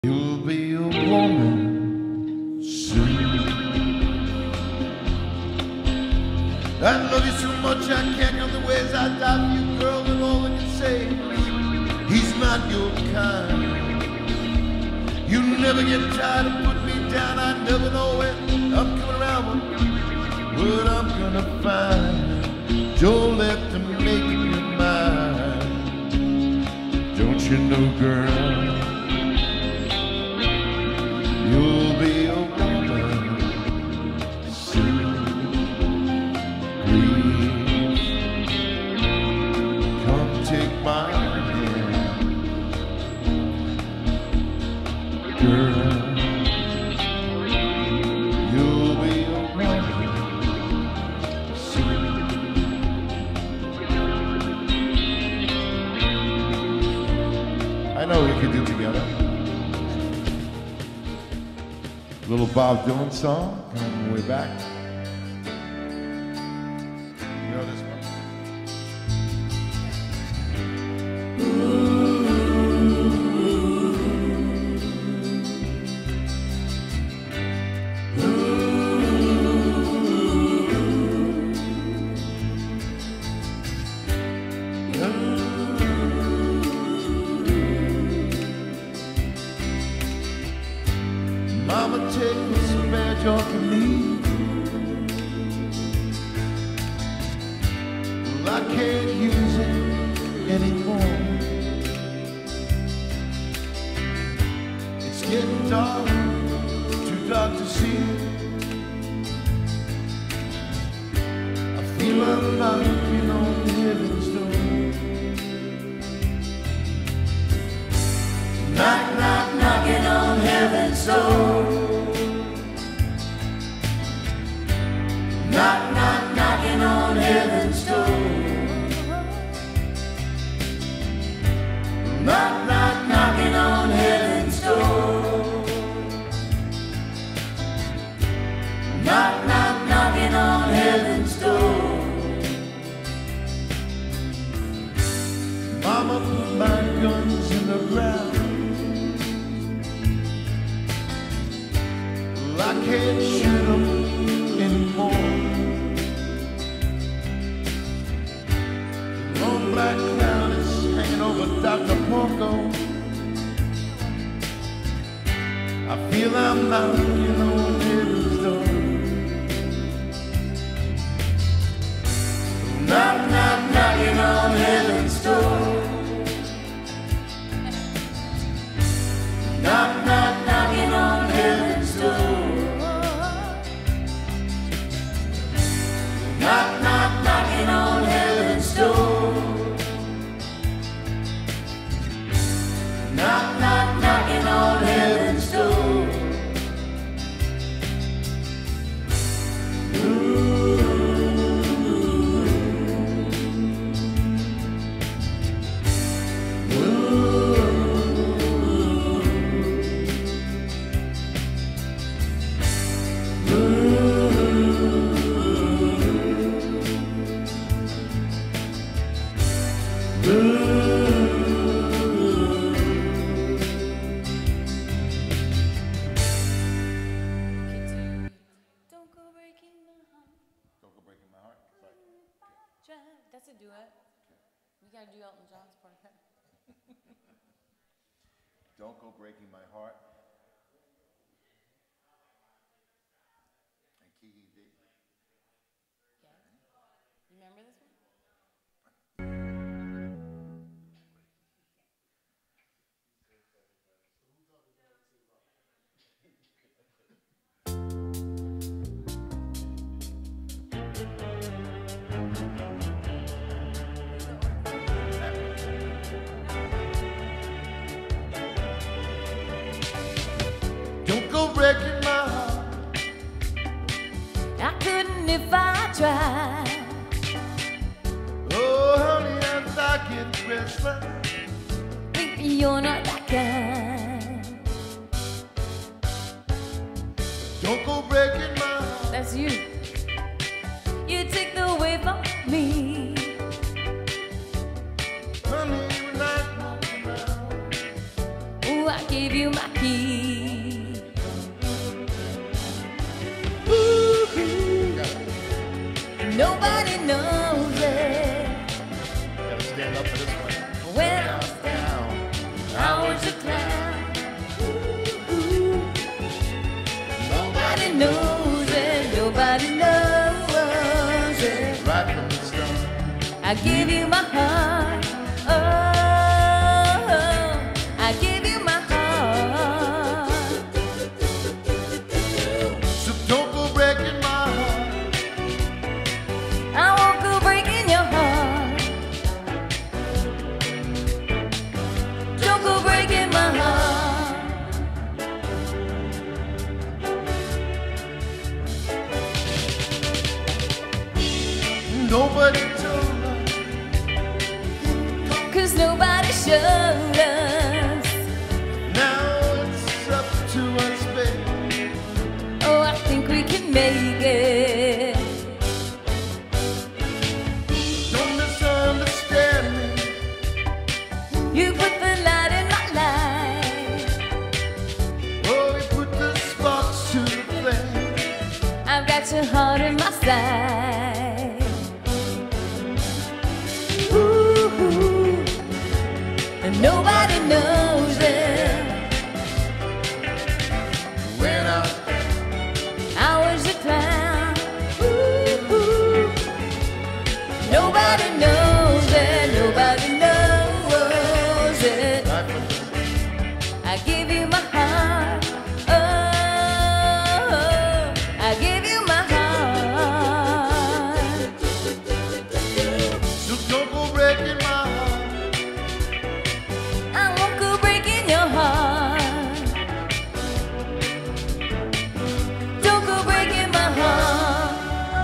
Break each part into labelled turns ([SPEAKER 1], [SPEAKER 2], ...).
[SPEAKER 1] You'll be a woman soon. I love you so much I can't count the ways I die for you, girl, and all I can say is he's not your kind. You never get tired of putting me down. I never know when I'm coming around, what I'm gonna find. Don't let them make you mine. Don't you know, girl, you'll be a woman soon. Please come take my hand, girl. You'll be a woman soon. I know we can do together. Little Bob Dylan song, coming way back. You know this one? Mama, take this bad joy from me. Well, I can't use it anymore. It's getting dark, too dark to see. I feel I'm knocking on heaven's door. Knock, knock, knocking on heaven's door. Knock, knock, knocking on heaven's door. Knock, knock, knocking on heaven's door. Knock, knock, knocking on heaven's door. Mama, put my guns in the ground. Well, I can't shoot them anymore. Long black cloud is hanging over Dr. Porco. I feel I'm knocking on heaven's door. Knock, knock, knocking on heaven's door. Knock, knock, knocking on heaven's door. Knock, knock, knocking on heaven's door. Knock, knock, knocking on heaven's door.
[SPEAKER 2] That's a duet. We gotta do Elton John's part.
[SPEAKER 1] Don't Go Breaking My Heart. And Kiki D.
[SPEAKER 2] Yeah. You remember this one?
[SPEAKER 1] Don't go breaking my heart.
[SPEAKER 2] I couldn't if I tried.
[SPEAKER 1] Oh, honey, I'm like it restless.
[SPEAKER 2] Baby, you're not that kind.
[SPEAKER 1] Don't go breaking my heart.
[SPEAKER 2] That's you. You take the way from me.
[SPEAKER 1] Honey, when I
[SPEAKER 2] Ooh, I gave you my key. I give you my heart. Oh, I give you my heart.
[SPEAKER 1] So don't go breaking my heart.
[SPEAKER 2] I won't go breaking your heart. Don't go breaking my heart.
[SPEAKER 1] Nobody told us,
[SPEAKER 2] 'Cause nobody showed us.
[SPEAKER 1] now it's up to us, baby.
[SPEAKER 2] Oh, I think we can make it.
[SPEAKER 1] Don't misunderstand me.
[SPEAKER 2] You put the light in my life.
[SPEAKER 1] Oh, you put the sparks to the flame.
[SPEAKER 2] I've got your heart in my side. Ooh, and nobody knows it.
[SPEAKER 1] When
[SPEAKER 2] I was a clown. Ooh, nobody knows it. Nobody knows it. I give you my heart. Oh, I give you my heart.
[SPEAKER 1] So don't go breaking my heart.
[SPEAKER 2] I won't go breaking your heart. Don't go breaking my heart.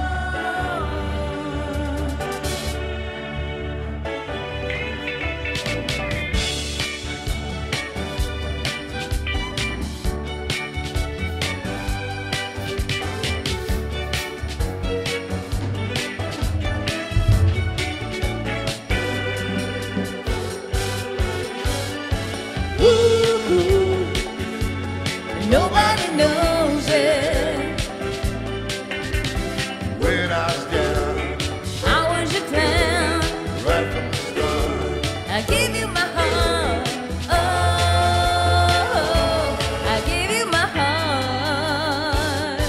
[SPEAKER 2] Ooh, nobody knows it.
[SPEAKER 1] When I was down,
[SPEAKER 2] I was your clown.
[SPEAKER 1] right from the start.
[SPEAKER 2] I give you my heart. Oh, I give you my heart.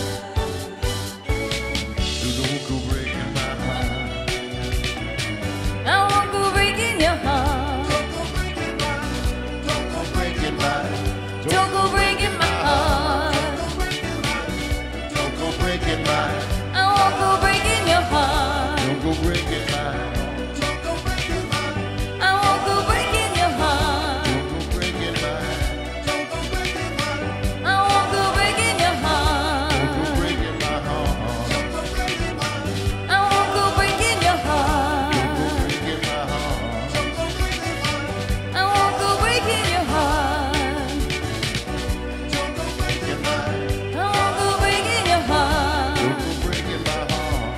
[SPEAKER 1] So don't go breaking my heart.
[SPEAKER 2] I won't go breaking your heart.
[SPEAKER 1] Don't go breaking mine.
[SPEAKER 2] Don't go breaking my heart.
[SPEAKER 1] Don't go breaking mine.
[SPEAKER 2] I won't go breaking your heart.
[SPEAKER 1] Don't go breaking mine.
[SPEAKER 2] I won't go breaking your heart.
[SPEAKER 1] Don't go breaking mine.
[SPEAKER 2] I won't go breaking your heart.
[SPEAKER 1] Don't go breaking my heart.
[SPEAKER 2] I won't go breaking your heart.
[SPEAKER 1] Breaking my heart.
[SPEAKER 2] I won't go breaking your heart.
[SPEAKER 1] Breaking mine.
[SPEAKER 2] I won't go breaking your heart.
[SPEAKER 1] Don't go breaking my heart.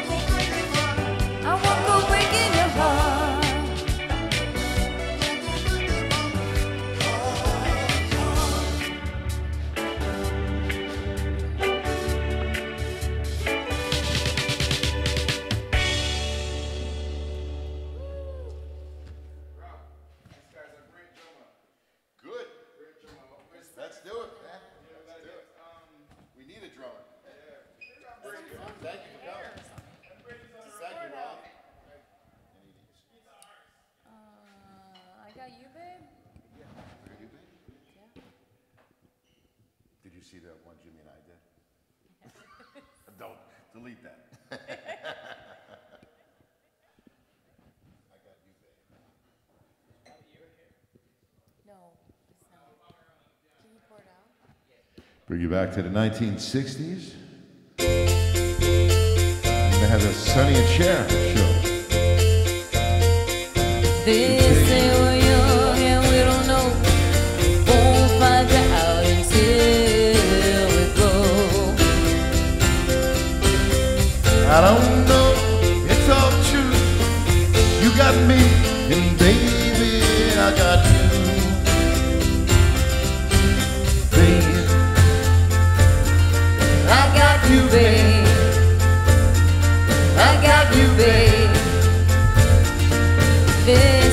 [SPEAKER 2] I won't go breaking your heart.
[SPEAKER 1] Good. Let's do it, man. Let's do it. We need a drummer. Thank you for coming. Thank you, Rob.
[SPEAKER 2] I got you, babe.
[SPEAKER 1] Did you see that one Jimmy and I did? Don't delete that. I got you, babe.
[SPEAKER 2] No, it's not. Can you pour it out?
[SPEAKER 1] Bring you back to the 1960s. They had a Sonny and Cher show.
[SPEAKER 2] They say we're young and we don't know. Won't find out until we go.
[SPEAKER 1] I don't know, it's all true. You got me, and baby, I got you. Baby,
[SPEAKER 2] I got you, babe. I got you, babe.